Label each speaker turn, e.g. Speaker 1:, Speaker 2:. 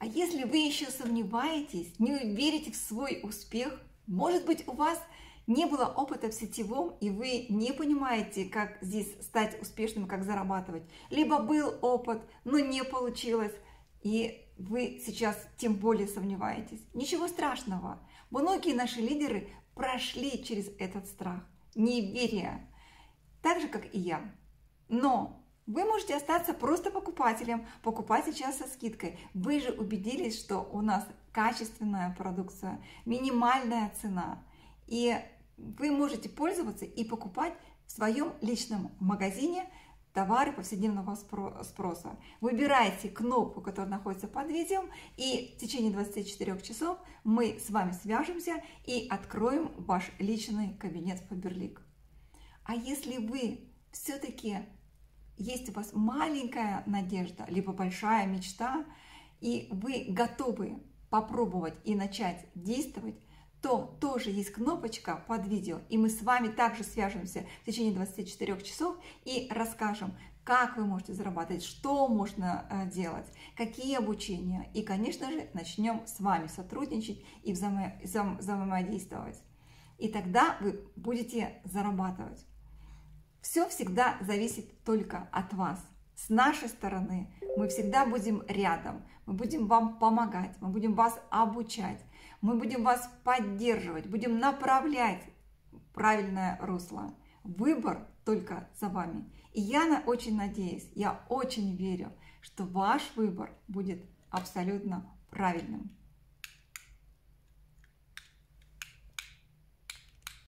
Speaker 1: А если вы еще сомневаетесь, не верите в свой успех, может быть, у вас не было опыта в сетевом, и вы не понимаете, как здесь стать успешным, как зарабатывать. Либо был опыт, но не получилось, и вы сейчас тем более сомневаетесь. Ничего страшного. Многие наши лидеры прошли через этот страх, неверия, так же, как и я. Но вы можете остаться просто покупателем, покупать сейчас со скидкой. Вы же убедились, что у нас качественная продукция, минимальная цена. И вы можете пользоваться и покупать в своем личном магазине товары повседневного спроса. Выбирайте кнопку, которая находится под видео, и в течение 24 часов мы с вами свяжемся и откроем ваш личный кабинет в Faberlic. А если вы все-таки есть у вас маленькая надежда, либо большая мечта, и вы готовы попробовать и начать действовать, то тоже есть кнопочка под видео, и мы с вами также свяжемся в течение 24 часов и расскажем, как вы можете зарабатывать, что можно делать, какие обучения. И, конечно же, начнем с вами сотрудничать и взаимодействовать. И тогда вы будете зарабатывать. Все всегда зависит только от вас. С нашей стороны мы всегда будем рядом, мы будем вам помогать, мы будем вас обучать, мы будем вас поддерживать, будем направлять в правильное русло. Выбор только за вами. И я очень надеюсь, я очень верю, что ваш выбор будет абсолютно правильным.